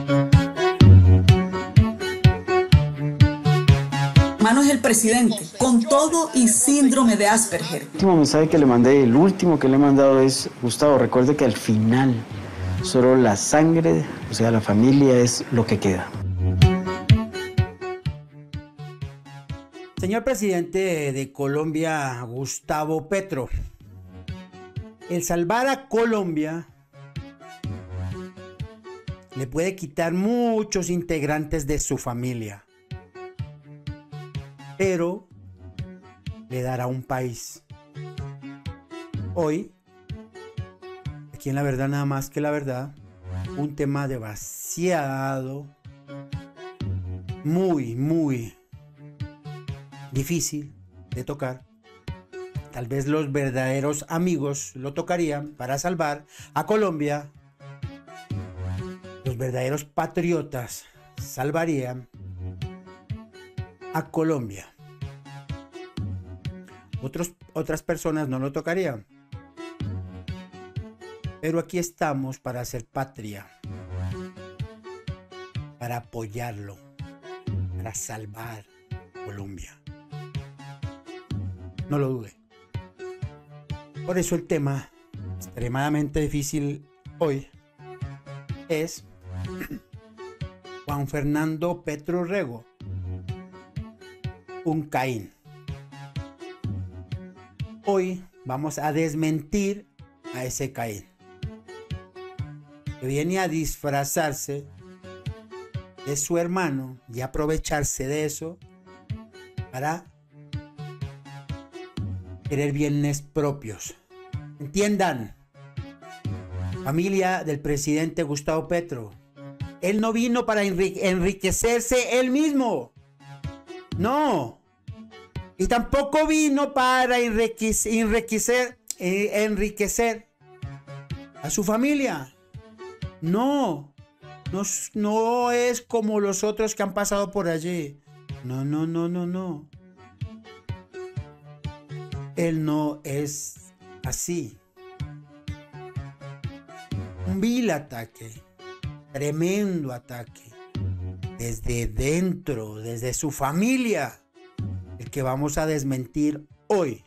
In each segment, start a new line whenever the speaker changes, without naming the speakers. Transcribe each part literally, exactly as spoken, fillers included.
Manos del presidente, con todo y síndrome de Asperger.
El último mensaje que le mandé, el último que le he mandado es: Gustavo, recuerde que al final solo la sangre, o sea, la familia, es lo que queda.
Señor presidente de Colombia, Gustavo Petro, el salvar a Colombia le puede quitar muchos integrantes de su familia, pero le dará un país. Hoy, aquí en La Verdad Nada Más que la Verdad, un tema demasiado, muy, muy difícil de tocar. Tal vez los verdaderos amigos lo tocarían para salvar a Colombia. Los verdaderos patriotas salvarían a Colombia. Otros, otras personas no lo tocarían. Pero aquí estamos para hacer patria, para apoyarlo, para salvar Colombia. No lo dude. Por eso el tema extremadamente difícil hoy es Juan Fernando Petro Rego, un Caín. Hoy vamos a desmentir a ese Caín, que viene a disfrazarse de su hermano y aprovecharse de eso para querer bienes propios. Entiendan, familia del presidente Gustavo Petro, él no vino para enriquecerse él mismo. No. Y tampoco vino para enriquecer, eh, enriquecer a su familia. No. no. No es como los otros que han pasado por allí. No, no, no, no, no. Él no es así. Un vil ataque, tremendo ataque, desde dentro, desde su familia, el que vamos a desmentir hoy.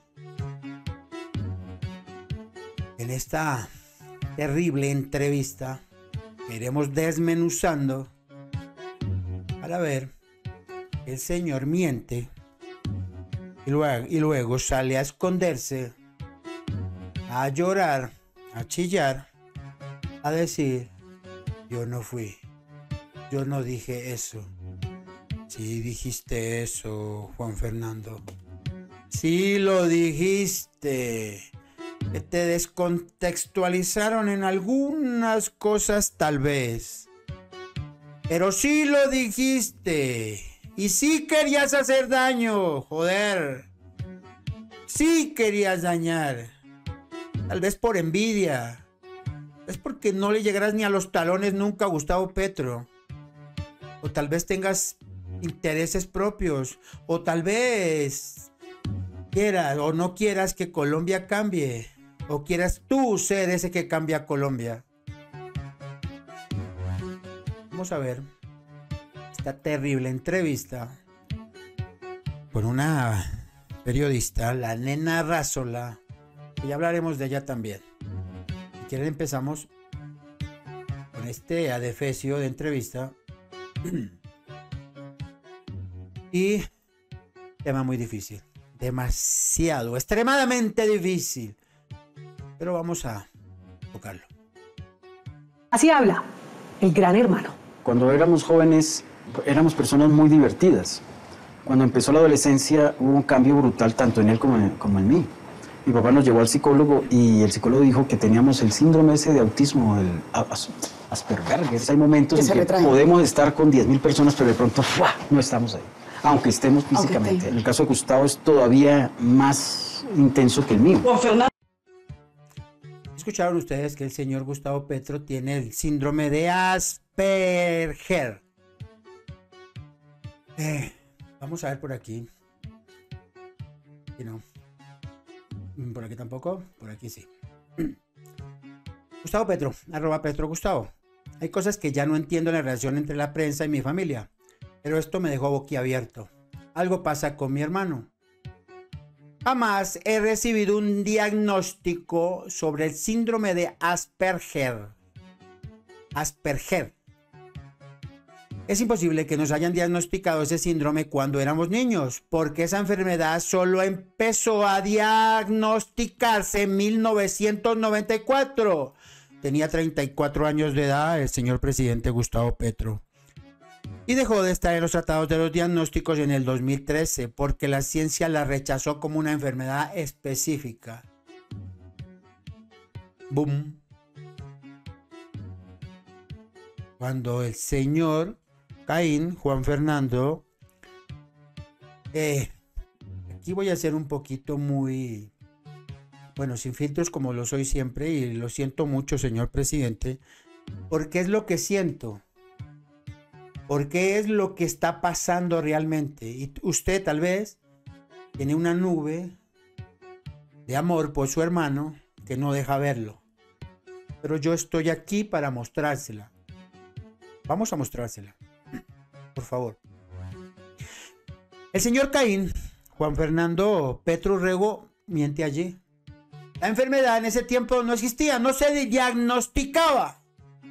En esta terrible entrevista iremos desmenuzando para ver que el señor miente. Y luego, y luego sale a esconderse, a llorar, a chillar, a decir: yo no fui, yo no dije eso. Sí dijiste eso, Juan Fernando. Sí lo dijiste. Que te descontextualizaron en algunas cosas tal vez. Pero sí lo dijiste. Y sí querías hacer daño, joder. Sí querías dañar. Tal vez por envidia. Es porque no le llegarás ni a los talones nunca a Gustavo Petro. O tal vez tengas intereses propios. O tal vez quieras o no quieras que Colombia cambie. O quieras tú ser ese que cambia a Colombia. Vamos a ver esta terrible entrevista con una periodista, la Nena Arrazola, que ya hablaremos de ella también. Si quieren empezamos con este adefesio de entrevista y tema muy difícil, demasiado, extremadamente difícil, pero vamos a tocarlo.
Así habla el Gran Hermano.
Cuando éramos jóvenes, éramos personas muy divertidas. Cuando empezó la adolescencia, hubo un cambio brutal tanto en él como en, como en mí. Mi papá nos llevó al psicólogo y el psicólogo dijo que teníamos el síndrome ese de autismo, el Asperger. Hay momentos en que podemos estar con diez mil personas, pero de pronto ¡fua!, no estamos ahí, aunque estemos físicamente. Aunque en el caso de Gustavo es todavía más intenso que el mío.
Juan Fernando.
Escucharon ustedes que el señor Gustavo Petro tiene el síndrome de Asperger. Eh, vamos a ver por aquí. Y no. Por aquí tampoco, por aquí sí. Gustavo Petro, arroba Petro Gustavo. Hay cosas que ya no entiendo en la relación entre la prensa y mi familia, pero esto me dejó boquiabierto. Algo pasa con mi hermano. Jamás he recibido un diagnóstico sobre el síndrome de Asperger. Asperger. Es imposible que nos hayan diagnosticado ese síndrome cuando éramos niños, porque esa enfermedad solo empezó a diagnosticarse en mil novecientos noventa y cuatro. Tenía treinta y cuatro años de edad el señor presidente Gustavo Petro. Y dejó de estar en los tratados de los diagnósticos en el dos mil trece, porque la ciencia la rechazó como una enfermedad específica. Boom. Cuando el señor Caín, Juan Fernando, eh, aquí voy a ser un poquito muy, bueno, sin filtros como lo soy siempre, y lo siento mucho, señor presidente, porque es lo que siento, porque es lo que está pasando realmente. Y usted tal vez tiene una nube de amor por su hermano que no deja verlo, pero yo estoy aquí para mostrársela. Vamos a mostrársela. Por favor. El señor Caín, Juan Fernando Petro Rego, miente allí. La enfermedad en ese tiempo no existía, no se diagnosticaba.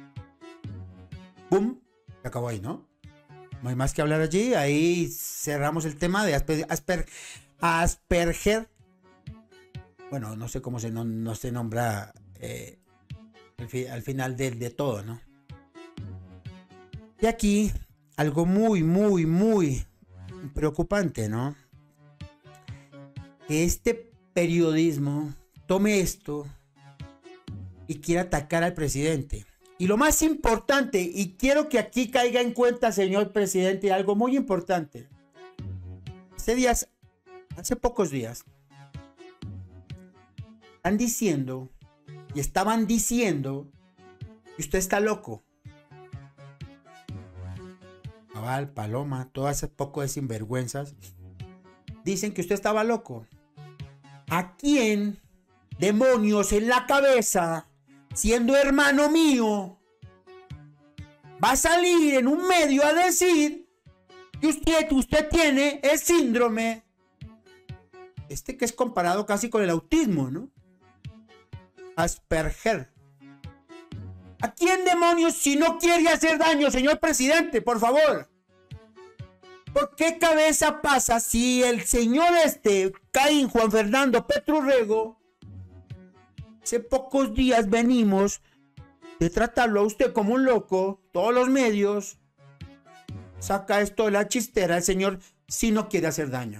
¡Bum! Se acabó ahí, ¿no? No hay más que hablar allí. Ahí cerramos el tema de Asper, Asper, Asperger. Bueno, no sé cómo se, no, no se nombra eh, al, fi, al final de, de todo, ¿no? Y aquí algo muy, muy, muy preocupante, ¿no? Que este periodismo tome esto y quiera atacar al presidente. Y lo más importante, y quiero que aquí caiga en cuenta, señor presidente, algo muy importante. Hace días, hace pocos días, están diciendo, y estaban diciendo, que usted está loco. Naval, Paloma, todas esas poco de sinvergüenzas, dicen que usted estaba loco. ¿A quién, demonios en la cabeza, siendo hermano mío, va a salir en un medio a decir que usted, usted tiene el síndrome, este que es comparado casi con el autismo, ¿no? Asperger. ¿A quién demonios si no quiere hacer daño, señor presidente? Por favor. ¿Por qué cabeza pasa si el señor este, Caín Juan Fernando Petro Rego, hace pocos días venimos de tratarlo a usted como un loco, todos los medios, saca esto de la chistera, el señor si no quiere hacer daño?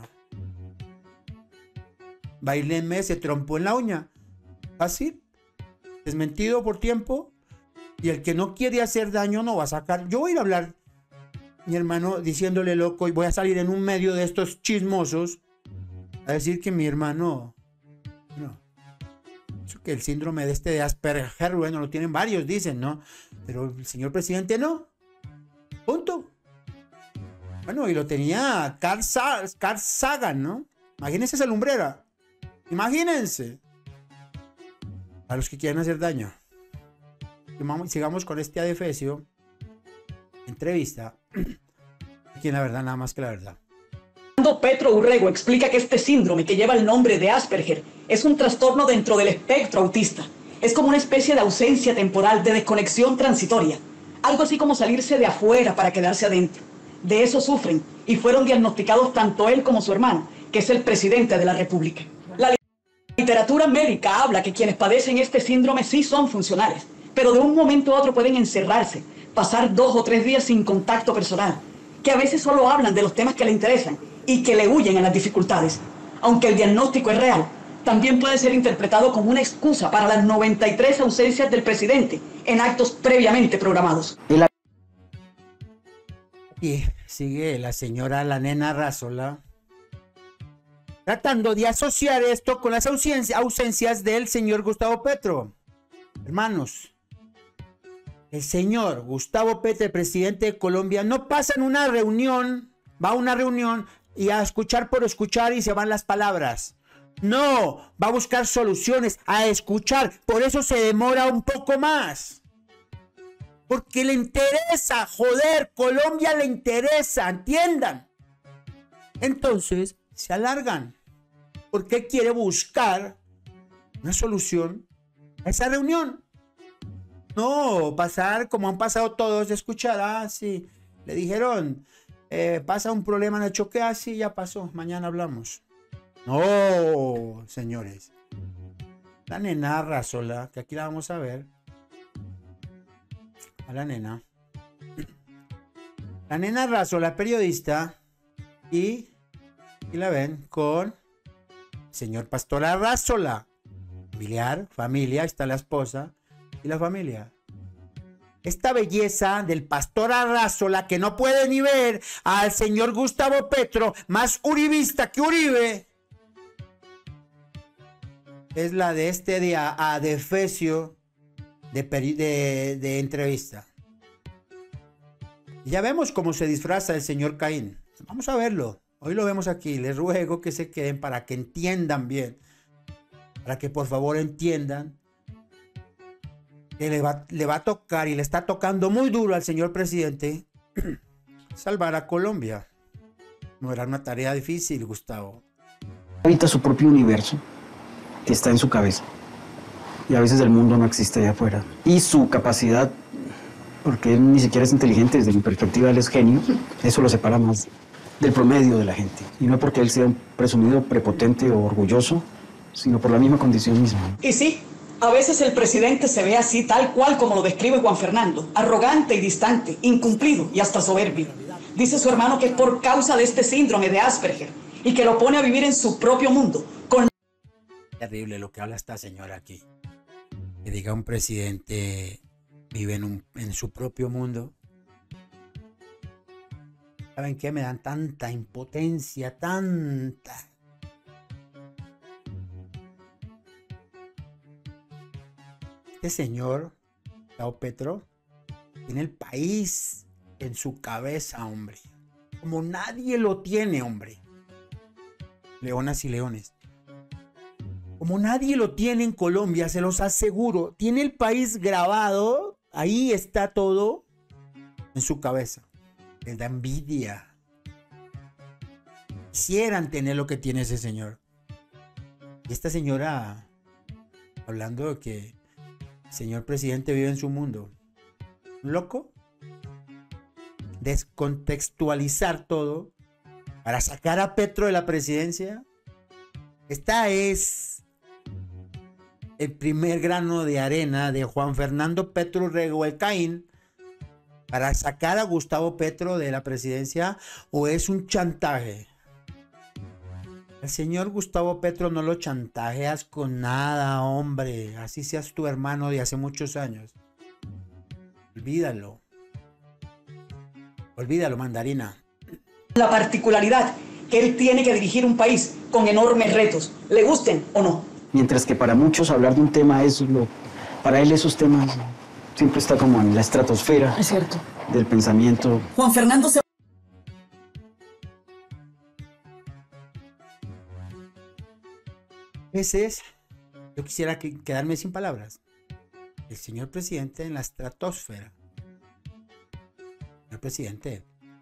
Bailenme, se trompó en la uña. Así, desmentido por tiempo. Y el que no quiere hacer daño no va a sacar. Yo voy a ir a hablar, mi hermano, diciéndole loco, y voy a salir en un medio de estos chismosos a decir que mi hermano, no, eso que el síndrome de este de Asperger, bueno, lo tienen varios, dicen, ¿no? Pero el señor presidente no. Punto. Bueno, y lo tenía Carl, Sa Carl Sagan, ¿no? Imagínense esa lumbrera. Imagínense. A los que quieren hacer daño. Sigamos con este adefesio. Entrevista. Aquí en La Verdad, nada más que la verdad.
Petro Urrego explica que este síndrome, que lleva el nombre de Asperger, es un trastorno dentro del espectro autista. Es como una especie de ausencia temporal, de desconexión transitoria. Algo así como salirse de afuera para quedarse adentro. De eso sufren y fueron diagnosticados tanto él como su hermano, que es el presidente de la República. La literatura médica habla que quienes padecen este síndrome sí son funcionales, pero de un momento a otro pueden encerrarse, pasar dos o tres días sin contacto personal, que a veces solo hablan de los temas que le interesan y que le huyen a las dificultades. Aunque el diagnóstico es real, también puede ser interpretado como una excusa para las noventa y tres ausencias del presidente en actos previamente programados.
Y sigue la señora, la nena Rázola, tratando de asociar esto con las ausencias del señor Gustavo Petro. Hermanos, el señor Gustavo Petro, presidente de Colombia, no pasa en una reunión, va a una reunión y a escuchar por escuchar y se van las palabras. No, va a buscar soluciones, a escuchar, por eso se demora un poco más. Porque le interesa, joder, Colombia le interesa, entiendan. Entonces se alargan, porque quiere buscar una solución a esa reunión. No pasar como han pasado todos, de escuchar, ah, sí, le dijeron, eh, pasa un problema en el choque, ah, sí, ya pasó, mañana hablamos. No, señores. La nena Arrazola, que aquí la vamos a ver. A la nena. La nena Arrazola, periodista, y, y la ven con el señor Pastor Arrazola. Familiar, familia, está la esposa y la familia. Esta belleza del Pastor Arrazola, que no puede ni ver al señor Gustavo Petro, más uribista que Uribe, es la de este día a Defecio de, de, de entrevista. Y ya vemos cómo se disfraza el señor Caín. Vamos a verlo. Hoy lo vemos aquí. Les ruego que se queden para que entiendan bien. Para que por favor entiendan que le va, le va a tocar y le está tocando muy duro al señor presidente salvar a Colombia. No era una tarea difícil, Gustavo.
Habita su propio universo que está en su cabeza. Y a veces el mundo no existe allá afuera. Y su capacidad, porque él ni siquiera es inteligente, desde mi perspectiva él es genio, eso lo separa más del promedio de la gente. Y no porque él sea un presumido prepotente o orgulloso, sino por la misma condición misma.
Y sí, a veces el presidente se ve así, tal cual como lo describe Juan Fernando, arrogante y distante, incumplido y hasta soberbio. Dice su hermano que es por causa de este síndrome de Asperger y que lo pone a vivir en su propio mundo. Con...
Terrible lo que habla esta señora aquí. Que diga un presidente vive en, un, en su propio mundo. ¿Saben qué? Me dan tanta impotencia, tanta. Este señor, Gustavo Petro, tiene el país en su cabeza, hombre. Como nadie lo tiene, hombre. Leonas y leones. Como nadie lo tiene en Colombia, se los aseguro. Tiene el país grabado, ahí está todo en su cabeza. Les da envidia. Quisieran tener lo que tiene ese señor. Y esta señora, hablando de que el señor presidente vive en su mundo. ¿Un loco? Descontextualizar todo para sacar a Petro de la presidencia. Esta es el primer grano de arena de Juan Fernando Petro Urrego, el Caín, para sacar a Gustavo Petro de la presidencia, o es un chantaje. El señor Gustavo Petro no lo chantajeas con nada, hombre. Así seas tu hermano de hace muchos años. Olvídalo. Olvídalo, mandarina.
La particularidad que él tiene que dirigir un país con enormes retos, le gusten o no.
Mientras que para muchos hablar de un tema es lo... Para él esos temas siempre está como en la estratosfera.
Es cierto.
Del pensamiento.
Juan Fernando se...
Ese es, yo quisiera que, quedarme sin palabras. El señor presidente en la estratosfera. Señor presidente,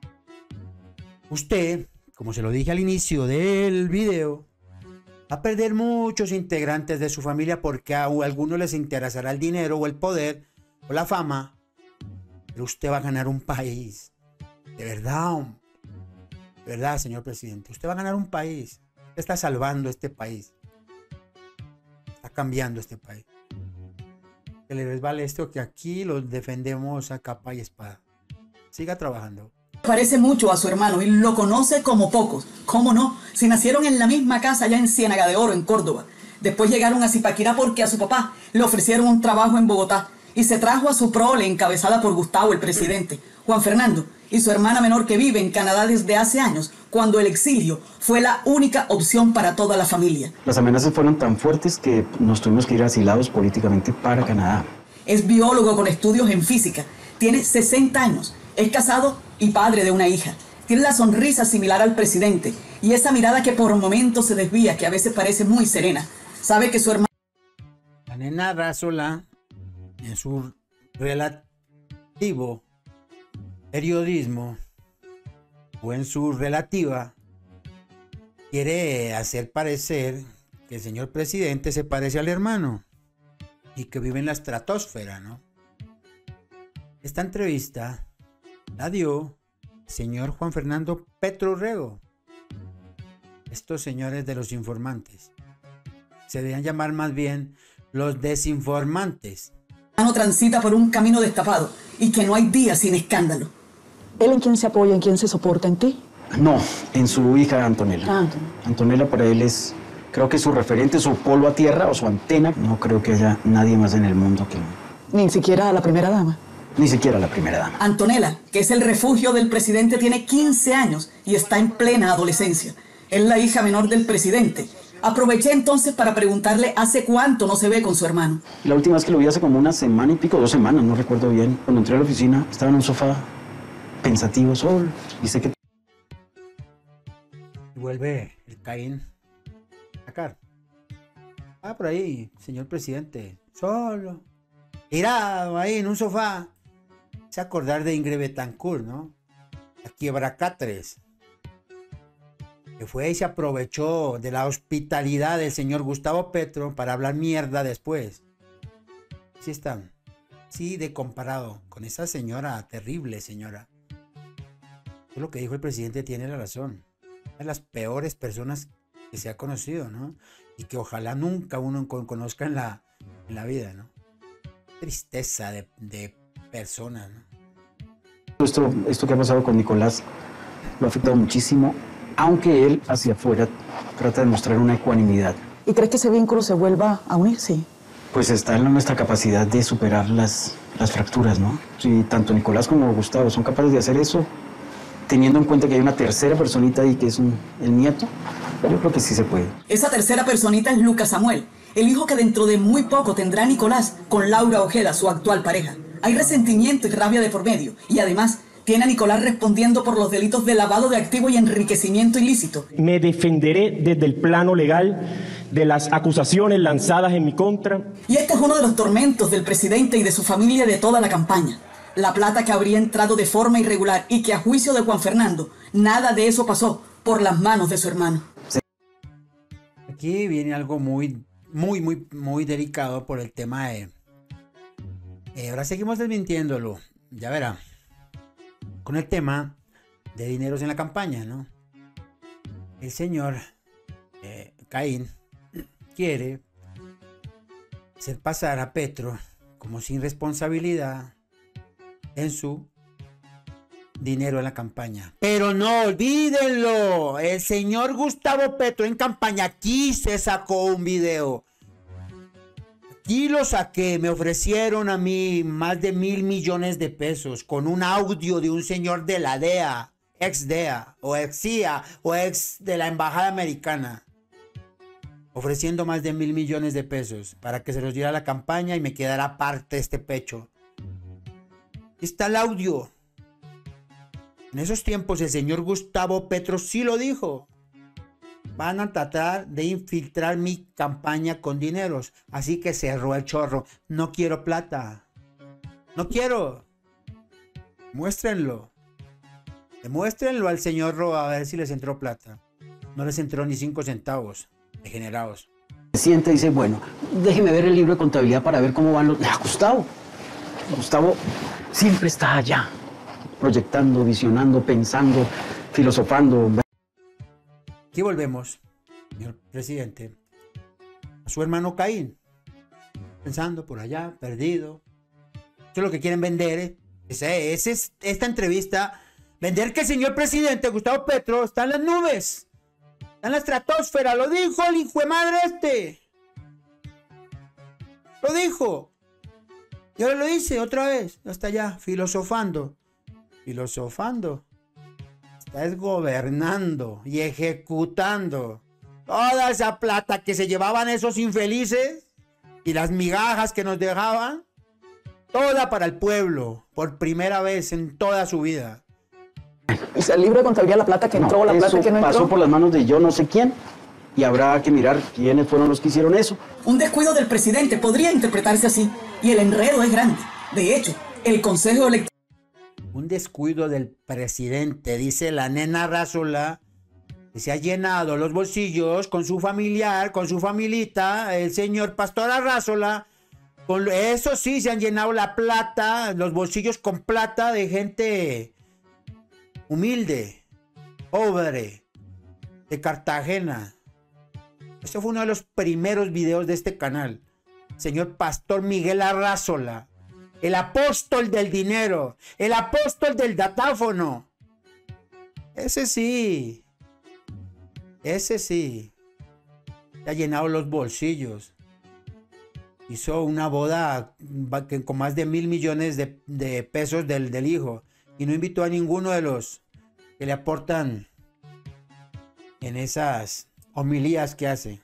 usted, como se lo dije al inicio del video, va a perder muchos integrantes de su familia porque a algunos les interesará el dinero o el poder o la fama, pero usted va a ganar un país. De verdad, de verdad, señor presidente, usted va a ganar un país. Usted está salvando este país. Está cambiando este país. Que les vale esto, que aquí los defendemos a capa y espada. Siga trabajando.
Parece mucho a su hermano y lo conoce como pocos. ¿Cómo no? Si nacieron en la misma casa allá en Ciénaga de Oro, en Córdoba. Después llegaron a Zipaquirá porque a su papá le ofrecieron un trabajo en Bogotá y se trajo a su prole encabezada por Gustavo, el presidente, Juan Fernando y su hermana menor que vive en Canadá desde hace años, cuando el exilio fue la única opción para toda la familia.
Las amenazas fueron tan fuertes que nos tuvimos que ir asilados políticamente para Canadá.
Es biólogo con estudios en física, tiene sesenta años, es casado y padre de una hija. Tiene la sonrisa similar al presidente y esa mirada que por momentos se desvía, que a veces parece muy serena. Sabe que su hermana...
La nena Arrazola, en su, rela Tipo, periodismo, o en su relativa, quiere hacer parecer que el señor presidente se parece al hermano y que vive en la estratosfera, ¿no? Esta entrevista la dio el señor Juan Fernando Petro Urrego. Estos señores de los informantes se debían llamar más bien los desinformantes.
No transita por un camino destapado y que no hay día sin escándalo.
¿Él en quién se apoya, en quién se soporta? ¿En ti?
No, en su hija Antonella.
Ah.
Antonella para él es, creo que su referente, su polo a tierra o su antena. No creo que haya nadie más en el mundo que...
Ni siquiera a la primera dama.
Ni siquiera la primera dama.
Antonella, que es el refugio del presidente, tiene quince años y está en plena adolescencia. Es la hija menor del presidente. Aproveché entonces para preguntarle hace cuánto no se ve con su hermano.
La última vez que lo vi hace como una semana y pico, dos semanas, no recuerdo bien. Cuando entré a la oficina, estaba en un sofá pensativo, solo. Y sé que...
Y vuelve el Caín a sacar. Ah, por ahí, señor presidente, solo, tirado ahí en un sofá. Se acordar de Ingrid Betancourt, ¿no? La quiebracatres. Que fue y se aprovechó de la hospitalidad del señor Gustavo Petro para hablar mierda después. Sí están. Sí, de comparado con esa señora, terrible señora. Todo lo que dijo el presidente tiene la razón. Es de las peores personas que se ha conocido, ¿no? Y que ojalá nunca uno conozca en la, en la vida, ¿no? Tristeza de, de personas, ¿no?
Esto, esto que ha pasado con Nicolás lo ha afectado muchísimo, aunque él hacia afuera trata de mostrar una ecuanimidad.
¿Y crees que ese vínculo se vuelva a unir? Sí.
Pues está en nuestra capacidad de superar las, las fracturas, ¿no? Si tanto Nicolás como Gustavo son capaces de hacer eso, teniendo en cuenta que hay una tercera personita ahí que es un, el nieto, yo creo que sí se puede.
Esa tercera personita es Lucas Samuel, el hijo que dentro de muy poco tendrá Nicolás con Laura Ojeda, su actual pareja. Hay resentimiento y rabia de por medio, y además tiene a Nicolás respondiendo por los delitos de lavado de activos y enriquecimiento ilícito.
Me defenderé desde el plano legal de las acusaciones lanzadas en mi contra.
Y este es uno de los tormentos del presidente y de su familia de toda la campaña. La plata que habría entrado de forma irregular y que a juicio de Juan Fernando, nada de eso pasó por las manos de su hermano.
Aquí viene algo muy, muy, muy, muy delicado por el tema de... Eh, ahora seguimos desmintiéndolo, ya verá. Con el tema de dineros en la campaña, ¿no? El señor eh, Caín quiere hacer pasar a Petro como sin responsabilidad en su dinero en la campaña. Pero no olvídenlo, el señor Gustavo Petro en campaña aquí se sacó un video. Aquí lo saqué, me ofrecieron a mí más de mil millones de pesos con un audio de un señor de la D E A, ex D E A, o ex C I A, o ex de la Embajada Americana, ofreciendo más de mil millones de pesos para que se los diera a la campaña y me quedara parte de este pecho. Está el audio. En esos tiempos el señor Gustavo Petro sí lo dijo. Van a tratar de infiltrar mi campaña con dineros. Así que cerró el chorro. No quiero plata. No quiero. Muéstrenlo. Demuéstrenlo al señor Roa a ver si les entró plata. No les entró ni cinco centavos. Degenerados.
Se siente y dice, bueno, déjeme ver el libro de contabilidad para ver cómo van los... Ah, Gustavo. Gustavo siempre está allá. Proyectando, visionando, pensando, filosofando.
Aquí volvemos, señor presidente, a su hermano Caín, pensando por allá, perdido. Eso es lo que quieren vender, ¿eh? Ese, ese es esta entrevista, vender que el señor presidente Gustavo Petro está en las nubes, está en la estratosfera, lo dijo el hijo de madre este. Lo dijo. Y ahora lo dice otra vez, hasta allá, filosofando, filosofando. Es gobernando y ejecutando toda esa plata que se llevaban esos infelices y las migajas que nos dejaban, toda para el pueblo, por primera vez en toda su vida.
O sea, el libro de contabilidad, la plata que entró, no, la plata que no entró.
Pasó por las manos de yo no sé quién y habrá que mirar quiénes fueron los que hicieron eso.
Un descuido del presidente podría interpretarse así y el enredo es grande. De hecho, el Consejo Electoral.
Un descuido del presidente, dice la nena Arrazola, que se ha llenado los bolsillos con su familiar, con su familita, el señor Pastor Arrazola. Con eso sí, se han llenado la plata, los bolsillos con plata de gente humilde, pobre, de Cartagena. Este fue uno de los primeros videos de este canal. Señor Pastor Miguel Arrazola, el apóstol del dinero, el apóstol del datáfono. Ese sí, ese sí, se ha llenado los bolsillos. Hizo una boda con más de mil millones de, de pesos del, del hijo y no invitó a ninguno de los que le aportan en esas homilías que hace.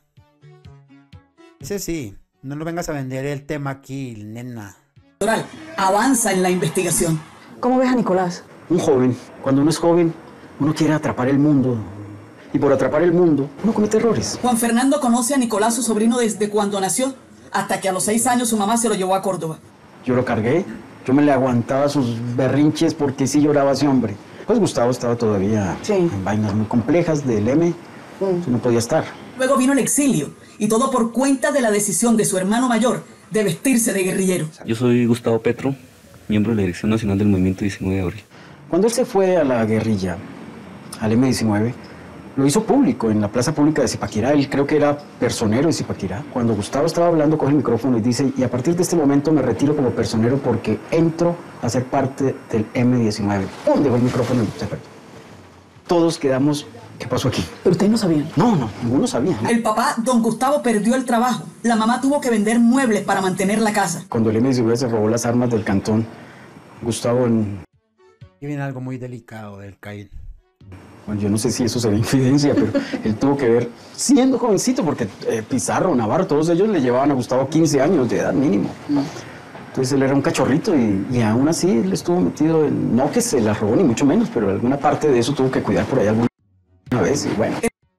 Ese sí, no nos vengas a vender el tema aquí, nena.
Avanza en la investigación.
¿Cómo ves a Nicolás?
Un joven, cuando uno es joven, uno quiere atrapar el mundo. Y por atrapar el mundo, uno comete errores.
Juan Fernando conoce a Nicolás, su sobrino, desde cuando nació, hasta que a los seis años su mamá se lo llevó a Córdoba.
Yo lo cargué, yo me le aguantaba sus berrinches porque sí lloraba ese hombre. Pues Gustavo estaba todavía sí. en vainas muy complejas del M, mm. no podía estar.
Luego vino el exilio, y todo por cuenta de la decisión de su hermano mayor de vestirse de guerrillero.
Yo soy Gustavo Petro, miembro de la Dirección Nacional del Movimiento diecinueve de abril.
Cuando él se fue a la guerrilla, al eme diecinueve, lo hizo público, en la plaza pública de Zipaquirá. Él creo que era personero de Zipaquirá. Cuando Gustavo estaba hablando, coge el micrófono y dice, y a partir de este momento me retiro como personero porque entro a ser parte del eme diecinueve. ¡Pum! Dejó el micrófono y se fue. Todos quedamos, ¿qué pasó aquí?
¿Pero ustedes no sabían?
No, no, ninguno sabía. ¿no?
El papá, don Gustavo, perdió el trabajo. La mamá tuvo que vender muebles para mantener la casa.
Cuando el eme diecinueve se robó las armas del cantón, Gustavo... En...
Y viene algo muy delicado del Caín.
Bueno, yo no sé si eso sería infidencia, pero él tuvo que ver, siendo jovencito, porque eh, Pizarro, Navarro, todos ellos le llevaban a Gustavo quince años de edad mínimo. ¿no? Entonces él era un cachorrito y, y aún así él estuvo metido en... No que se la robó, ni mucho menos, pero alguna parte de eso tuvo que cuidar por ahí alguna vez y bueno.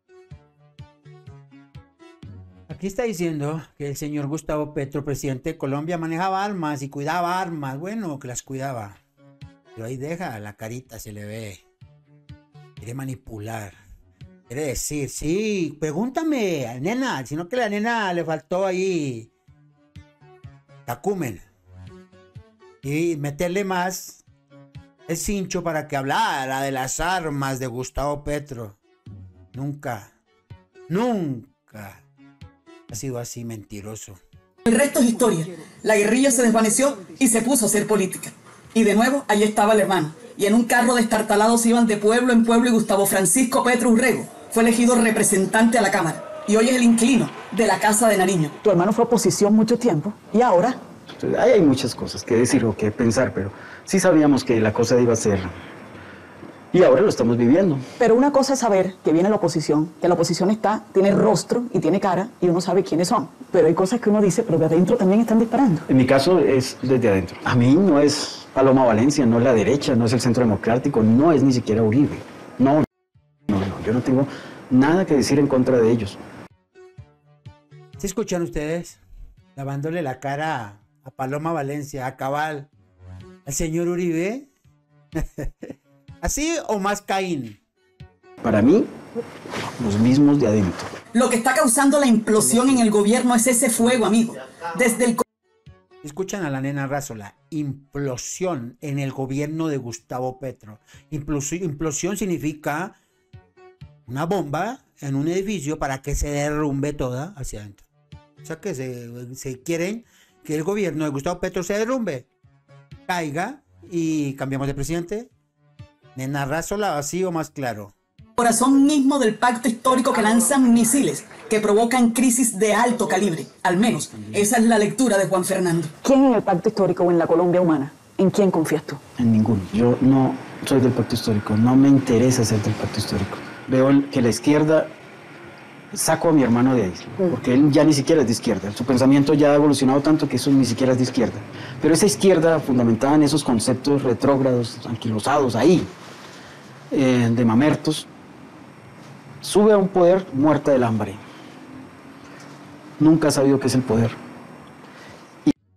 Aquí está diciendo que el señor Gustavo Petro, presidente de Colombia, manejaba armas y cuidaba armas. Bueno, que las cuidaba. Pero ahí deja la carita, se le ve. Quiere manipular. Quiere decir, sí, pregúntame, nena, sino que a la nena le faltó ahí tacumen. Y meterle más el cincho para que hablara de las armas de Gustavo Petro. Nunca, nunca ha sido así mentiroso.
El resto es historia. La guerrilla se desvaneció y se puso a hacer política. Y de nuevo, allí estaba el hermano. Y en un carro destartalados iban de pueblo en pueblo y Gustavo Francisco Petro Urrego fue elegido representante a la Cámara. Y hoy es el inquilino de la Casa de Nariño.
Tu hermano fue oposición mucho tiempo. ¿Y ahora?
Entonces, ahí hay muchas cosas que decir o que pensar, pero sí sabíamos que la cosa iba a ser... Y ahora lo estamos viviendo.
Pero una cosa es saber que viene la oposición, que la oposición está, tiene rostro y tiene cara, y uno sabe quiénes son. Pero hay cosas que uno dice, pero de adentro también están disparando.
En mi caso es desde adentro. A mí no es Paloma Valencia, no es la derecha, no es el Centro Democrático, no es ni siquiera Uribe. No, no, no, yo no tengo nada que decir en contra de ellos.
¿Se escuchan ustedes? Lavándole la cara a Paloma Valencia, a Cabal, al señor Uribe. ¿Así o más Caín?
Para mí, los mismos de adentro.
Lo que está causando la implosión en el gobierno es ese fuego, amigo. Desde el...
Escuchan a la nena Arrazola. Implosión en el gobierno de Gustavo Petro. Implosión, implosión significa una bomba en un edificio para que se derrumbe toda hacia adentro. O sea que se, se quieren que el gobierno de Gustavo Petro se derrumbe, caiga y cambiamos de presidente. Nena Arrazola, así o más claro.
Corazón mismo del pacto histórico que lanzan misiles que provocan crisis de alto calibre. Al menos, esa es la lectura de Juan Fernando.
¿Quién en el pacto histórico o en la Colombia humana? ¿En quién confías tú?
En ninguno. Yo no soy del pacto histórico. No me interesa ser del pacto histórico. Veo que la izquierda... Saco a mi hermano de ahí, porque él ya ni siquiera es de izquierda. Su pensamiento ya ha evolucionado tanto que eso ni siquiera es de izquierda. Pero esa izquierda fundamentada en esos conceptos retrógrados, anquilosados, ahí, eh, de mamertos, sube a un poder muerta del hambre. Nunca ha sabido qué es el poder. Y...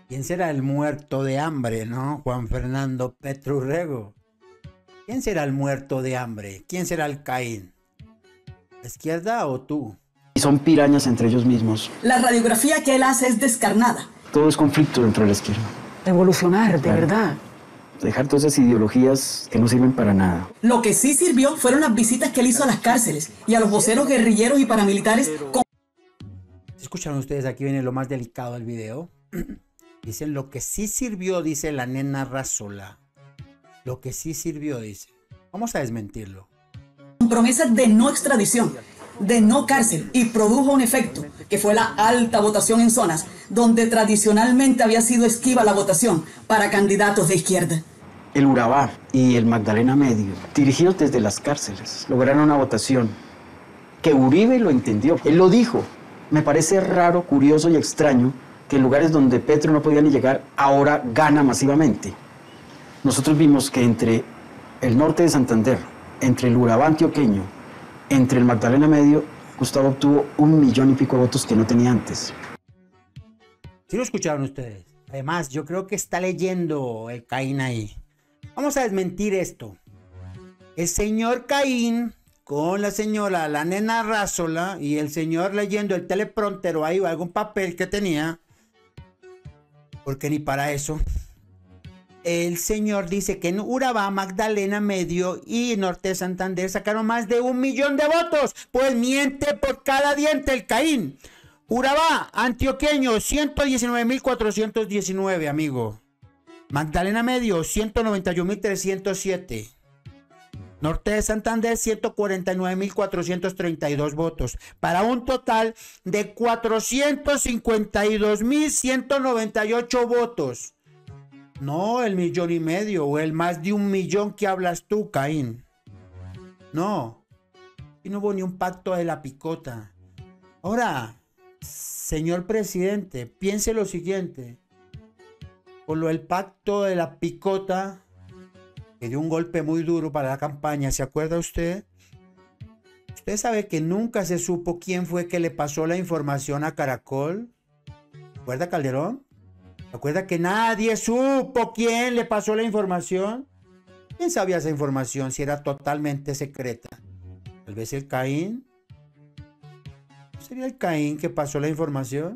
¿Quién será el muerto de hambre, no? Juan Fernando Petro Urrego. ¿Quién será el muerto de hambre? ¿Quién será el Caín? ¿La izquierda o tú?
Y son pirañas entre ellos mismos.
La radiografía que él hace es descarnada.
Todo es conflicto dentro de la izquierda.
Evolucionar, de
Claro.
verdad.
Dejar todas esas ideologías que no sirven para nada.
Lo que sí sirvió fueron las visitas que él hizo a las cárceles y a los voceros guerrilleros y paramilitares con
¿Escucharon ustedes? Aquí viene lo más delicado del video. Dicen lo que sí sirvió, dice la nena Razola. Lo que sí sirvió, dice. Vamos a desmentirlo.
promesas de no extradición, de no cárcel, y produjo un efecto, que fue la alta votación en zonas donde tradicionalmente había sido esquiva la votación para candidatos de izquierda.
El Urabá y el Magdalena Medio, dirigidos desde las cárceles, lograron una votación que Uribe lo entendió. Él lo dijo. Me parece raro, curioso y extraño que en lugares donde Petro no podía ni llegar, ahora gana masivamente. Nosotros vimos que entre el norte de Santander, entre el Urabá antioqueño, entre el Magdalena Medio, Gustavo obtuvo un millón y pico de votos que no tenía antes.
¿Sí lo escucharon ustedes? Además, yo creo que está leyendo el Caín ahí. Vamos a desmentir esto. El señor Caín con la señora, la nena Razola, y el señor leyendo el teleprompter o ahí o algún papel que tenía, porque ni para eso. El señor dice que en Urabá, Magdalena Medio y Norte de Santander sacaron más de un millón de votos. Pues miente por cada diente el Caín. Urabá, antioqueño, ciento diecinueve mil cuatrocientos diecinueve, amigo. Magdalena Medio, ciento noventa y un mil trescientos siete. Norte de Santander, ciento cuarenta y nueve mil cuatrocientos treinta y dos votos, para un total de cuatrocientos cincuenta y dos mil ciento noventa y ocho votos. No el millón y medio o el más de un millón que hablas tú, Caín. No. Y no hubo ni un pacto de la picota. Ahora, señor presidente, piense lo siguiente. Por lo del pacto de la picota, que dio un golpe muy duro para la campaña, ¿se acuerda usted? Usted sabe que nunca se supo quién fue que le pasó la información a Caracol. ¿Se acuerda, Calderón? ¿Se acuerda que nadie supo quién le pasó la información? ¿Quién sabía esa información si era totalmente secreta? Tal vez el Caín. ¿Sería el Caín que pasó la información?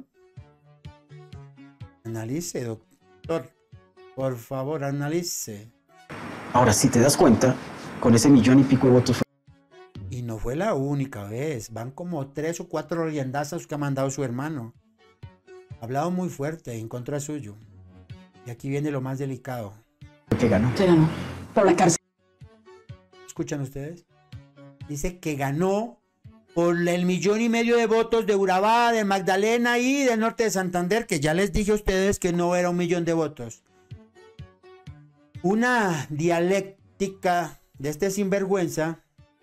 Analice, doctor. Por favor, analice.
Ahora, si te das cuenta, con ese millón y pico de votos...
Y no fue la única vez. Van como tres o cuatro leyendazos que ha mandado su hermano. Ha hablado muy fuerte en contra suyo. Y aquí viene lo más delicado.
que ganó.
Se ganó. Por la cárcel.
¿Escuchan ustedes? Dice que ganó por el millón y medio de votos de Urabá, de Magdalena y del norte de Santander, que ya les dije a ustedes que no era un millón de votos. Una dialéctica de este sinvergüenza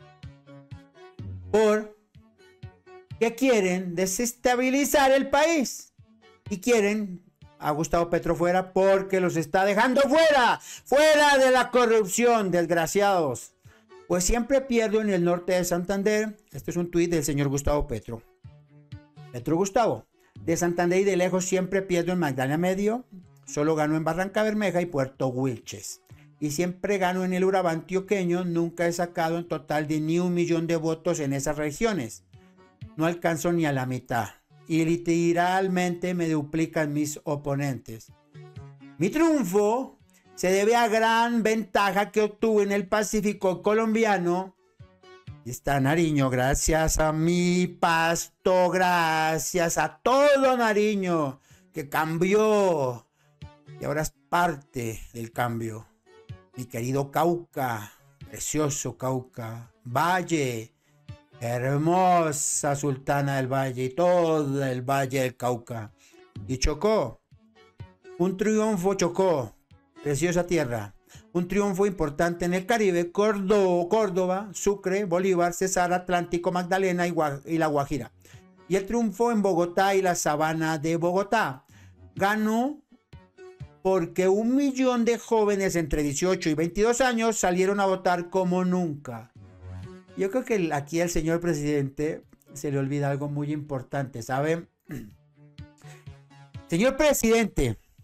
por que quieren desestabilizar el país y quieren a Gustavo Petro fuera porque los está dejando fuera, fuera de la corrupción, desgraciados. Pues siempre pierdo en el norte de Santander. Este es un tuit del señor Gustavo Petro. Petro Gustavo, de Santander y de lejos siempre pierdo en Magdalena Medio, solo gano en Barranca Bermeja y Puerto Wilches. Y siempre gano en el Urabá antioqueño, nunca he sacado en total de ni un millón de votos en esas regiones. No alcanzo ni a la mitad. Y literalmente me duplican mis oponentes. Mi triunfo se debe a gran ventaja que obtuve en el Pacífico colombiano. Y está Nariño, gracias a mi pasto, gracias a todo Nariño, que cambió y ahora es parte del cambio. Mi querido Cauca, precioso Cauca, Valle, hermosa Sultana del Valle y todo el Valle del Cauca. Y Chocó, un triunfo Chocó, preciosa tierra. Un triunfo importante en el Caribe, Córdoba, Córdoba, Sucre, Bolívar, Cesar, Atlántico, Magdalena y, Gua y La Guajira. Y el triunfo en Bogotá y la sabana de Bogotá. Ganó porque un millón de jóvenes entre dieciocho y veintidós años salieron a votar como nunca. Yo creo que aquí al señor presidente se le olvida algo muy importante, ¿saben? Señor presidente,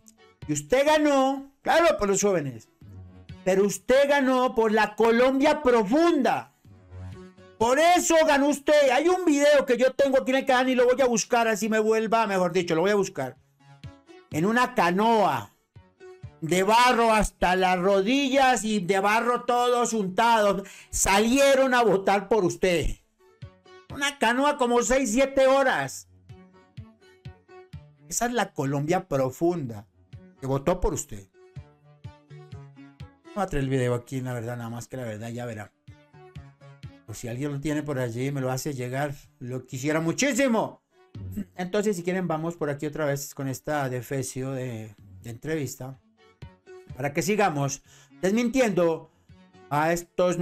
Y usted ganó, claro, por los jóvenes, pero usted ganó por la Colombia profunda. Por eso ganó usted. Hay un video que yo tengo aquí en el canal y lo voy a buscar, así me vuelva, mejor dicho, lo voy a buscar. En una canoa, de barro hasta las rodillas y de barro todos untados, salieron a votar por usted. Una canoa como seis, siete horas. Esa es la Colombia profunda que votó por usted. Voy a traer el video aquí, la verdad, nada más que la verdad ya verá. O si alguien lo tiene por allí, me lo hace llegar, lo quisiera muchísimo. Entonces, si quieren, vamos por aquí otra vez con esta defecio de, de entrevista. Para que sigamos desmintiendo a estos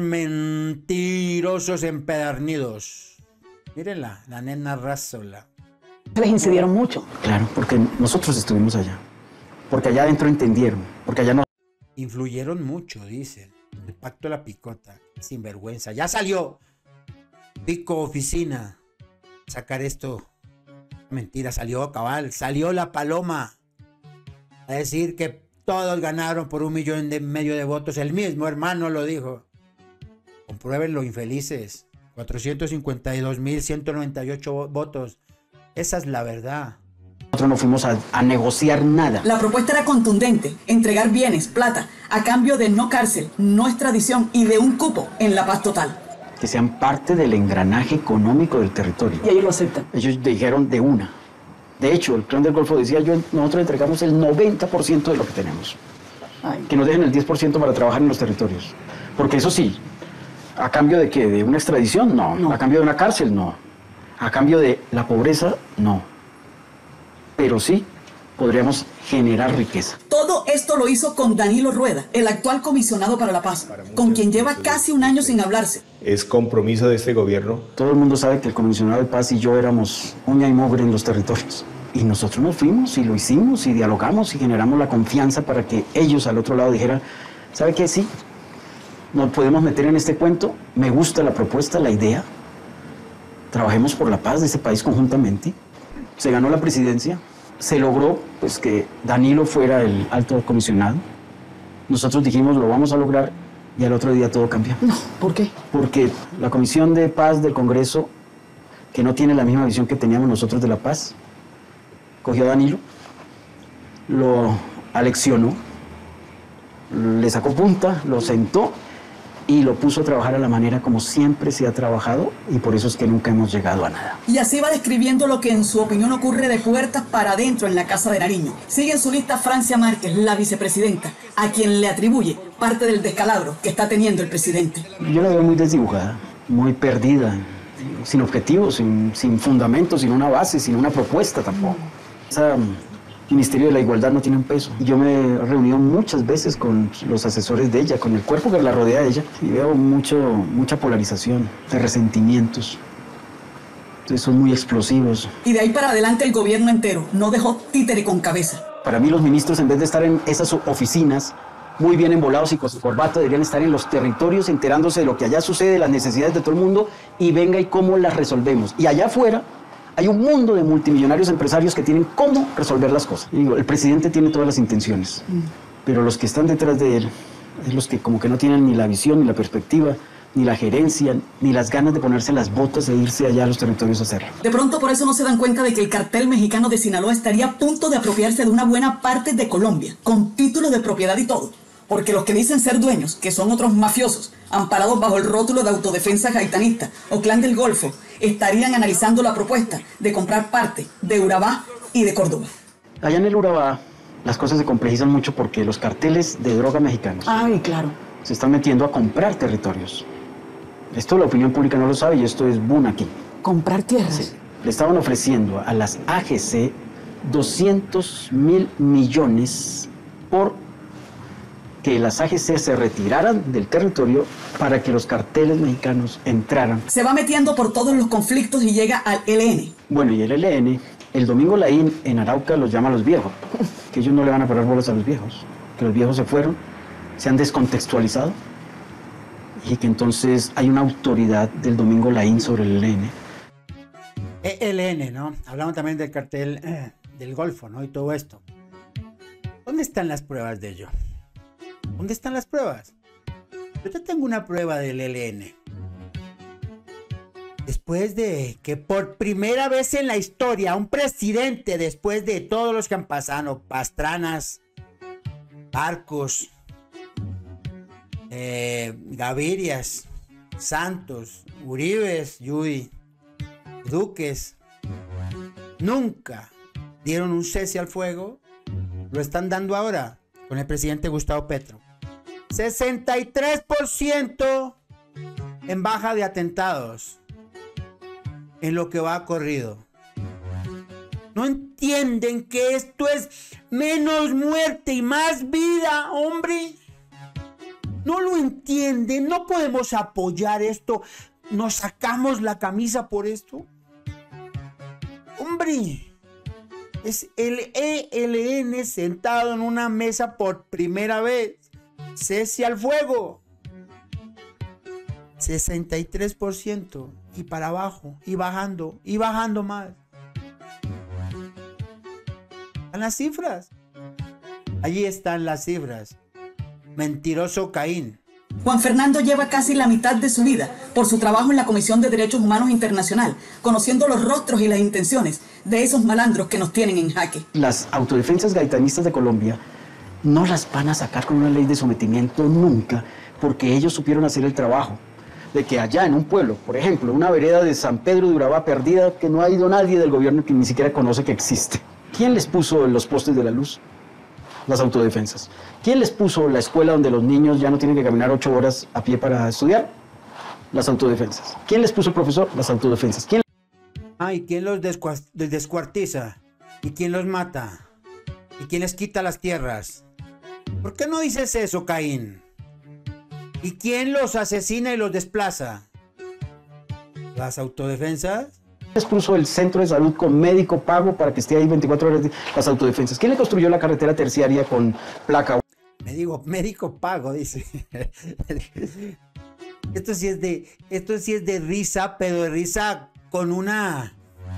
mentirosos empedernidos. Mírenla, la nena Razola.
Les incidieron mucho.
Claro, porque nosotros estuvimos allá. Porque allá adentro entendieron. Porque allá no...
Influyeron mucho, dicen. El pacto de la picota. Sinvergüenza. Ya salió. Pico Oficina. Sacar esto. Mentira, salió cabal. Salió la paloma. A decir que todos ganaron por un millón y medio de votos. El mismo hermano lo dijo. Compruébenlo, infelices. cuatrocientos cincuenta y dos mil ciento noventa y ocho votos. Esa es la verdad.
Nosotros no fuimos a, a negociar nada.
La propuesta era contundente, entregar bienes, plata, a cambio de no cárcel, no extradición y de un cupo en la paz total.
Que sean parte del engranaje económico del territorio.
Y ellos lo aceptan.
Ellos dijeron de una. De hecho, el Clan del Golfo decía, yo, nosotros entregamos el noventa por ciento de lo que tenemos. Ay. Que nos dejen el diez por ciento para trabajar en los territorios. Porque eso sí, ¿a cambio de qué? ¿De una extradición? No. no. ¿A cambio de una cárcel? No. ¿A cambio de la pobreza? No. Pero sí podríamos generar riqueza.
Todo esto lo hizo con Danilo Rueda, el actual comisionado para la paz, con quien lleva casi un año sin hablarse.
Es compromiso de este gobierno.
Todo el mundo sabe que el comisionado de paz y yo éramos uña y mugre en los territorios. Y nosotros nos fuimos y lo hicimos y dialogamos y generamos la confianza para que ellos al otro lado dijeran, ¿sabe qué? Sí, nos podemos meter en este cuento, me gusta la propuesta, la idea. Trabajemos por la paz de ese país conjuntamente. Se ganó la presidencia, se logró pues, que Danilo fuera el alto comisionado. Nosotros dijimos, lo vamos a lograr, y al otro día todo cambió.
No, ¿por qué?
Porque la Comisión de Paz del Congreso, que no tiene la misma visión que teníamos nosotros de la paz, cogió a Danilo, lo aleccionó, le sacó punta, lo sentó, y lo puso a trabajar a la manera como siempre se ha trabajado, y por eso es que nunca hemos llegado a nada.
Y así va describiendo lo que en su opinión ocurre de puertas para adentro en la Casa de Nariño. Sigue en su lista Francia Márquez, la vicepresidenta, a quien le atribuye parte del descalabro que está teniendo el presidente.
Yo la veo muy desdibujada, muy perdida, sin objetivos, sin, sin fundamentos, sin una base, sin una propuesta tampoco. Esa Ministerio de la Igualdad no tiene un peso. Yo me he reunido muchas veces con los asesores de ella, con el cuerpo que la rodea a ella, y veo mucho, mucha polarización, de resentimientos. Entonces son muy explosivos.
Y de ahí para adelante el gobierno entero no dejó títere con cabeza.
Para mí los ministros, en vez de estar en esas oficinas, muy bien embolados y con su corbata, deberían estar en los territorios enterándose de lo que allá sucede, de las necesidades de todo el mundo, y venga y cómo las resolvemos. Y allá afuera hay un mundo de multimillonarios empresarios que tienen cómo resolver las cosas. Y digo, el presidente tiene todas las intenciones, mm. pero los que están detrás de él, es los que como que no tienen ni la visión, ni la perspectiva, ni la gerencia, ni las ganas de ponerse las botas e irse allá a los territorios a hacerlo.
De pronto por eso no se dan cuenta de que el cartel mexicano de Sinaloa estaría a punto de apropiarse de una buena parte de Colombia, con títulos de propiedad y todo. Porque los que dicen ser dueños, que son otros mafiosos, amparados bajo el rótulo de autodefensa gaitanista o Clan del Golfo, estarían analizando la propuesta de comprar parte de Urabá y de Córdoba.
Allá en el Urabá las cosas se complejizan mucho porque los carteles de droga mexicanos
Ay, claro.
se están metiendo a comprar territorios. Esto la opinión pública no lo sabe y esto es boom aquí.
¿Comprar tierras?
Sí. Le estaban ofreciendo a las A G C doscientos mil millones por que las A G C se retiraran del territorio para que los carteles mexicanos entraran.
Se va metiendo por todos los conflictos y llega al E L N.
Bueno, y el E L N, el Domingo Laín en Arauca los llama a los viejos, que ellos no le van a parar bolas a los viejos, que los viejos se fueron, se han descontextualizado y que entonces hay una autoridad del Domingo Laín sobre el E L N.
E L N, ¿no? Hablamos también del cartel eh, del Golfo, ¿no? Y todo esto. Los ¿Dónde están las pruebas de ello? ¿Dónde están las pruebas? Yo te tengo una prueba del E L N. Después de que por primera vez en la historia un presidente, después de todos los que han pasado, Pastranas, Barcos, eh, Gavirias, Santos, Uribes, Yui, Duques, nunca dieron un cese al fuego, lo están dando ahora con el presidente Gustavo Petro. sesenta y tres por ciento en baja de atentados en lo que va corrido. No entienden que esto es menos muerte y más vida, hombre. No lo entienden, no podemos apoyar esto. Nos sacamos la camisa por esto. Hombre, es el E L N sentado en una mesa por primera vez. Cese al fuego. sesenta y tres por ciento y para abajo, y bajando, y bajando más. Están las cifras. Allí están las cifras. Mentiroso Caín.
Juan Fernando lleva casi la mitad de su vida por su trabajo en la Comisión de Derechos Humanos Internacional, conociendo los rostros y las intenciones de esos malandros que nos tienen en jaque.
Las autodefensas gaitanistas de Colombia no las van a sacar con una ley de sometimiento nunca, porque ellos supieron hacer el trabajo. De que allá en un pueblo, por ejemplo, una vereda de San Pedro de Urabá perdida, que no ha ido nadie del gobierno que ni siquiera conoce que existe. ¿Quién les puso los postes de la luz? Las autodefensas. ¿Quién les puso la escuela donde los niños ya no tienen que caminar ocho horas a pie para estudiar? Las autodefensas. ¿Quién les puso el profesor? Las autodefensas. ¿Quién...
Ah, ¿y quién los descua- descuartiza? ¿Y quién los mata? ¿Y quién les quita las tierras? ¿Por qué no dices eso, Caín? ¿Y quién los asesina y los desplaza? ¿Las autodefensas?
les puso el centro de salud con médico pago para que esté ahí veinticuatro horas de las autodefensas? ¿Quién le construyó la carretera terciaria con placa?
Me digo, médico pago, dice. Esto sí es de, esto sí es de risa, pero de risa con una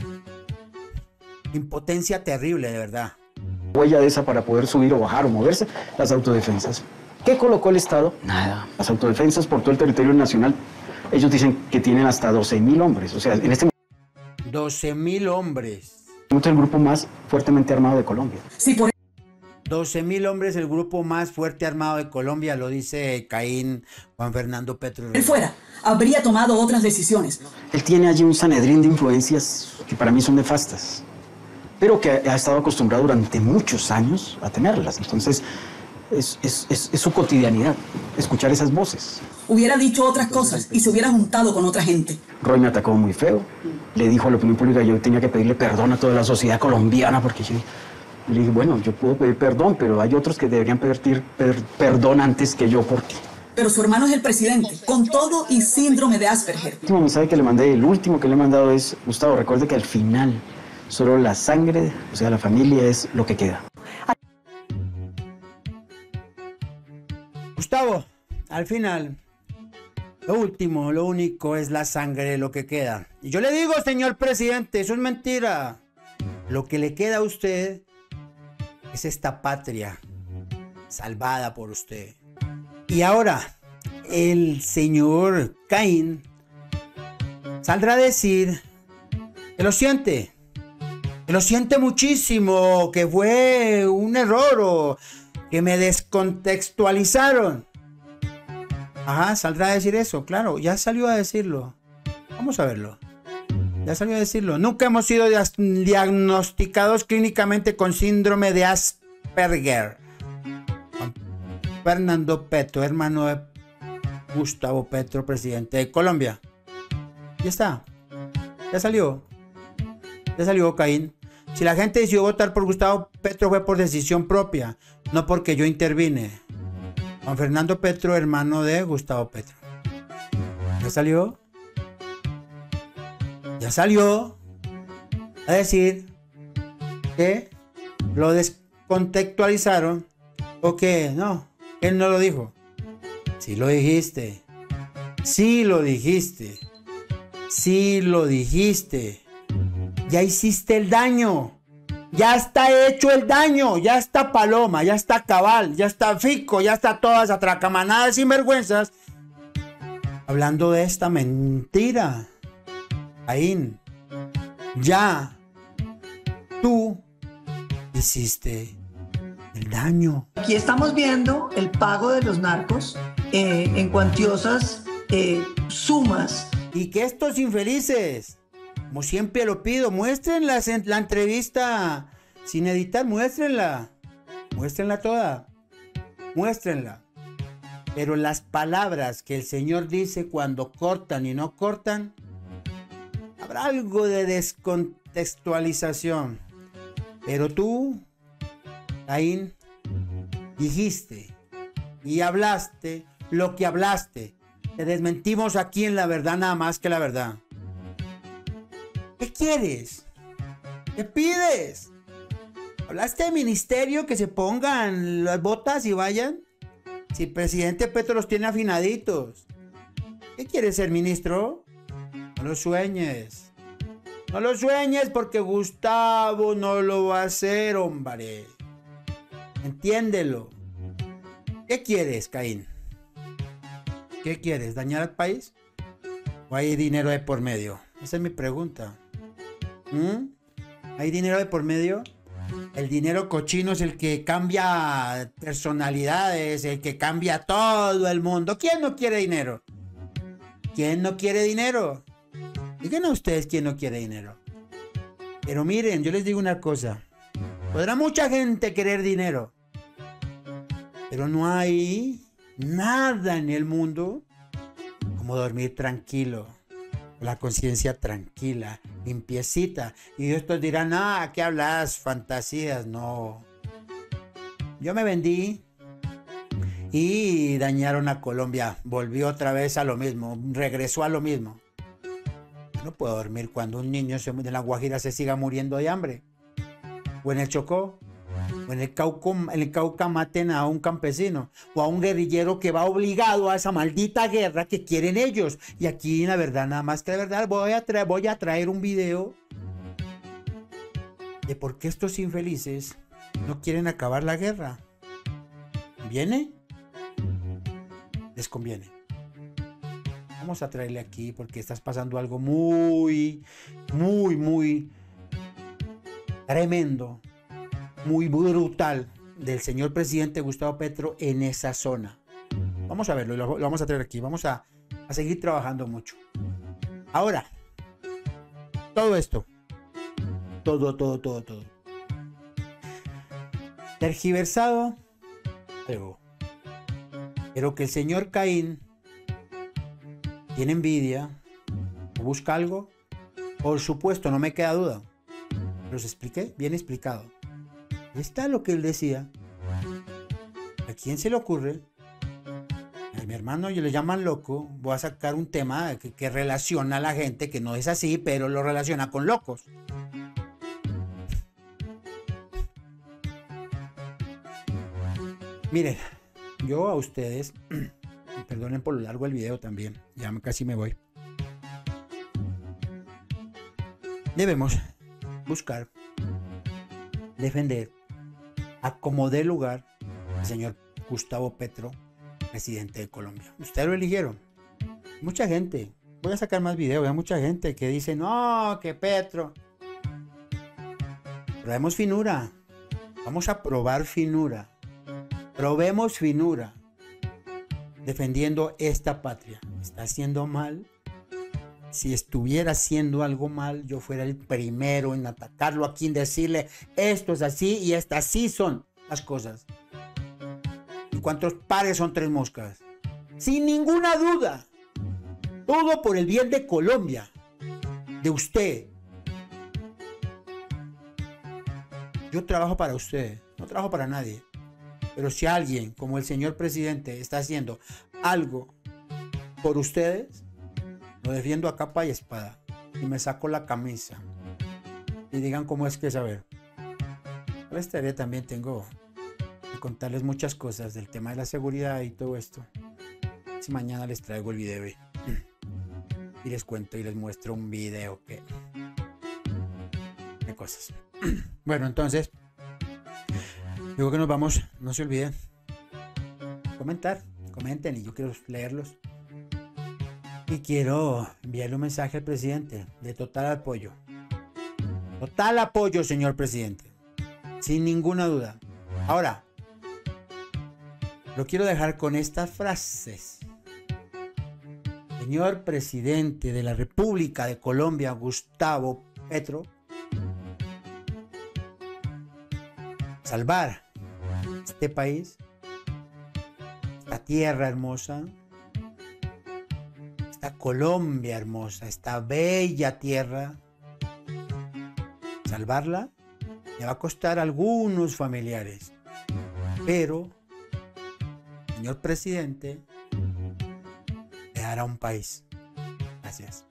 impotencia terrible, de verdad.
Huella de esa para poder subir o bajar o moverse, las autodefensas. ¿Qué colocó el Estado? Nada. Las autodefensas por todo el territorio nacional, ellos dicen que tienen hasta doce mil hombres. O sea, en este
doce mil hombres.
momento es el grupo más fuertemente armado de Colombia.
Sí, por
doce mil hombres, el grupo más fuerte armado de Colombia, lo dice Caín Juan Fernando Petro.
él fuera, habría tomado otras decisiones.
Él tiene allí un sanedrín de influencias que para mí son nefastas, pero que ha estado acostumbrado durante muchos años a tenerlas. Entonces, es, es, es, es su cotidianidad, escuchar esas voces.
Hubiera dicho otras cosas y se hubiera juntado con otra gente.
Roy me atacó muy feo. Le dijo a la opinión pública que yo tenía que pedirle perdón a toda la sociedad colombiana porque yo... Le dije, bueno, yo puedo pedir perdón, pero hay otros que deberían pedir per, perdón antes que yo por ti.
Pero su hermano es el presidente, con todo y síndrome de Asperger.
El último mensaje que le mandé, el último que le he mandado es, Gustavo, recuerde que al final solo la sangre, o sea, la familia es lo que queda.
Gustavo, al final, lo último, lo único es la sangre lo que queda. Y yo le digo, señor presidente, eso es mentira. Lo que le queda a usted es esta patria salvada por usted. Y ahora, el señor Caín saldrá a decir que lo siente, que lo siente muchísimo, que fue un error o que me descontextualizaron. Ajá, saldrá a decir eso, claro, ya salió a decirlo. Vamos a verlo. Ya salió a decirlo. Nunca hemos sido diagnosticados clínicamente con síndrome de Asperger. Fernando Petro, hermano de Gustavo Petro, presidente de Colombia. Ya está. Ya salió. Ya salió, Caín. Si la gente decidió votar por Gustavo Petro fue por decisión propia, no porque yo intervine. Juan Fernando Petro, hermano de Gustavo Petro. ¿Ya salió? Ya salió a decir que lo descontextualizaron o que no, él no lo dijo. Sí lo dijiste, sí lo dijiste, sí lo dijiste. Ya hiciste el daño, Ya está hecho el daño, ya está Paloma, ya está Cabal, ya está Fico, ya está toda esa tracamanada de sinvergüenzas hablando de esta mentira. Caín, ya tú hiciste el daño.
Aquí estamos viendo el pago de los narcos eh, en cuantiosas eh, sumas.
Y que estos infelices, como siempre lo pido, muéstrenla la entrevista sin editar, muéstrenla, muéstrenla toda, muéstrenla. Pero las palabras que el Señor dice cuando cortan y no cortan, habrá algo de descontextualización. Pero tú, Caín, dijiste y hablaste lo que hablaste. Te desmentimos aquí en La Verdad, nada más que la verdad. ¿Qué quieres? ¿Qué pides? ¿Hablaste de ministerio, que se pongan las botas y vayan? Si el presidente Petro los tiene afinaditos. ¿Qué quieres ser ministro? No lo sueñes. No lo sueñes porque Gustavo no lo va a hacer, hombre. Entiéndelo. ¿Qué quieres, Caín? ¿Qué quieres? ¿Dañar al país? ¿O hay dinero de por medio? Esa es mi pregunta. ¿Mm? ¿Hay dinero de por medio? El dinero cochino es el que cambia personalidades, el que cambia todo el mundo. ¿Quién no quiere dinero? ¿Quién no quiere dinero? Díganme a ustedes quién no quiere dinero. Pero miren, yo les digo una cosa. Podrá mucha gente querer dinero, pero no hay nada en el mundo como dormir tranquilo, la conciencia tranquila, limpiecita. Y estos dirán, ah, ¿qué hablas? Fantasías. No. Yo me vendí y dañaron a Colombia. Volvió otra vez a lo mismo, regresó a lo mismo. Yo no puedo dormir cuando un niño de La Guajira se siga muriendo de hambre. O en el Chocó, o en el Cauca, en el Cauca maten a un campesino o a un guerrillero que va obligado a esa maldita guerra que quieren ellos. Y aquí, la verdad, nada más que la verdad, voy a, traer, voy a traer un video de por qué estos infelices no quieren acabar la guerra. ¿Viene? Les conviene. Vamos a traerle aquí porque estás pasando algo muy, muy, muy tremendo, muy brutal del señor presidente Gustavo Petro en esa zona. Vamos a verlo, lo, lo vamos a traer aquí, vamos a, a seguir trabajando mucho. Ahora, todo esto, todo, todo, todo, todo, tergiversado, pero, pero que el señor Caín tiene envidia, busca algo, por supuesto, no me queda duda. Los expliqué, bien explicado. Ahí está lo que él decía. ¿A quién se le ocurre? A mi hermano le llaman loco. Voy a sacar un tema que, que relaciona a la gente, que no es así, pero lo relaciona con locos. Miren, yo a ustedes, perdonen por lo largo del video también, ya casi me voy. Debemos buscar, defender, a como dé lugar al señor Gustavo Petro, presidente de Colombia. Ustedes lo eligieron. Mucha gente, voy a sacar más videos, hay mucha gente que dice, no, que Petro. Probemos finura, vamos a probar finura, probemos finura, defendiendo esta patria. ¿Está haciendo mal? Si estuviera haciendo algo mal, yo fuera el primero en atacarlo aquí, en decirle, esto es así y estas sí son las cosas. ¿Y cuántos pares son tres moscas? Sin ninguna duda. Todo por el bien de Colombia, de usted. Yo trabajo para usted, no trabajo para nadie. Pero si alguien, como el señor presidente, está haciendo algo por ustedes, lo defiendo a capa y espada. Y me saco la camisa. Y digan cómo es que es, a ver. Por esta área también tengo que contarles muchas cosas del tema de la seguridad y todo esto. Si mañana les traigo el video y, y les cuento y les muestro un video que de cosas. Bueno, entonces, digo que nos vamos, no se olviden comentar, comenten y yo quiero leerlos. Y quiero enviarle un mensaje al presidente de total apoyo. Total apoyo, señor presidente. Sin ninguna duda. Ahora, lo quiero dejar con estas frases. Señor presidente de la República de Colombia, Gustavo Petro, salvar este país, esta tierra hermosa, esta Colombia hermosa, esta bella tierra, salvarla le va a costar a algunos familiares, pero, señor presidente, le dará un país. Gracias.